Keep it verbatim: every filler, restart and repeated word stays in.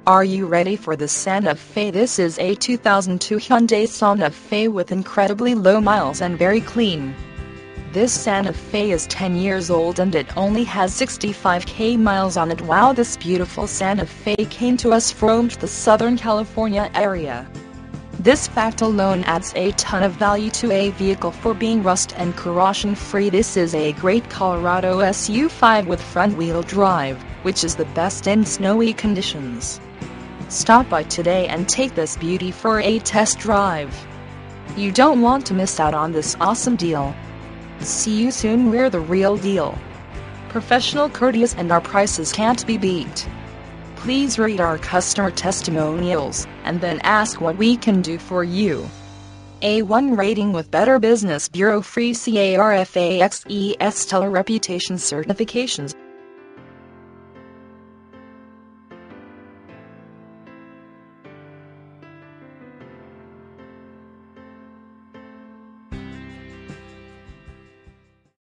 Are you ready for the Santa Fe? This is a two thousand two Hyundai Santa Fe with incredibly low miles and very clean. This Santa Fe is ten years old and it only has sixty-five thousand miles on it. Wow, this beautiful Santa Fe came to us from the Southern California area. This fact alone adds a ton of value to a vehicle for being rust and corrosion free. This is a great Colorado S U V with front-wheel drive, which is the best in snowy conditions. Stop by today and take this beauty for a test drive. You don't want to miss out on this awesome deal. See you soon. We're the real deal. Professional, courteous, and our prices can't be beat. Please read our customer testimonials, and then ask what we can do for you. A one rating with Better Business Bureau free CARFAXE stellar reputation certifications.